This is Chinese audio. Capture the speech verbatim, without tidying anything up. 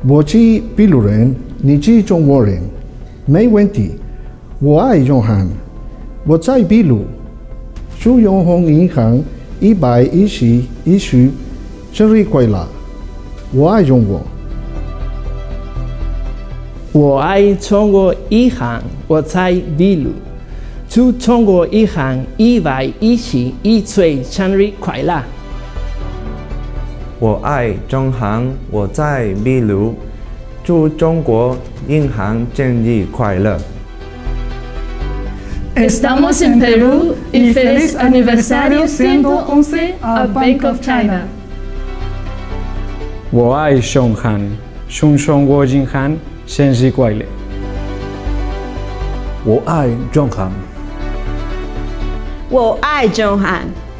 我是秘鲁人，你是中国人，没问题。我爱永汉，我在秘鲁，祝永丰银行一百一十一岁生日快乐！我爱中国。 我爱中国银行，我在秘鲁，祝中国银行一百一十一岁生日快乐！ 我爱中行，我在秘鲁，祝中国银行生日快乐。 Estamos en Perú y feliz aniversario ciento once a Bank of China. 我爱中行，祝中国银行生日快乐。 我爱中行。 我爱中行，